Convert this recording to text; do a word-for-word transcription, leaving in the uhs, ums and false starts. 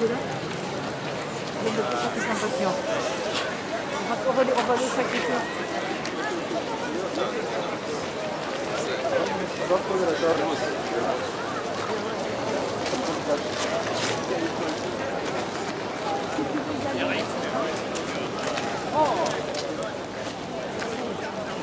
là. Il y a beaucoup de gens qui sont impatients. On va les, on va les sacrifier. Oh!